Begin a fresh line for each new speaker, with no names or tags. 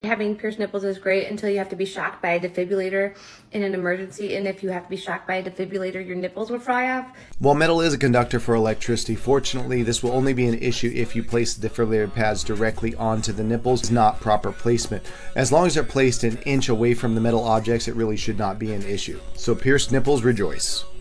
Having pierced nipples is great until you have to be shocked by a defibrillator in an emergency, and if you have to be shocked by a defibrillator, your nipples will fry off.
While metal is a conductor for electricity, fortunately this will only be an issue if you place the defibrillator pads directly onto the nipples. It's not proper placement. As long as they're placed an inch away from the metal objects, it really should not be an issue. So pierced nipples rejoice.